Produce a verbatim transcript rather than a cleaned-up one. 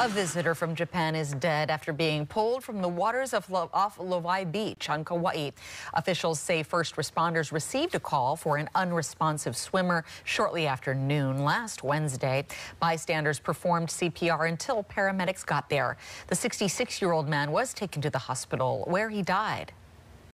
A visitor from Japan is dead after being pulled from the waters of Lo off Lāwa beach on Kaua'i. Officials say first responders received a call for an unresponsive swimmer shortly after noon last Wednesday. Bystanders performed C P R until paramedics got there. The sixty-six-year-old man was taken to the hospital where he died.